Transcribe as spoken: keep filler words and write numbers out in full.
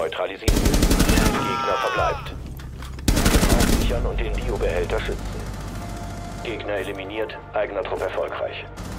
neutralisiert. Gegner verbleibt. Sichern und den Biobehälter schützen. Gegner eliminiert, eigener Trupp erfolgreich.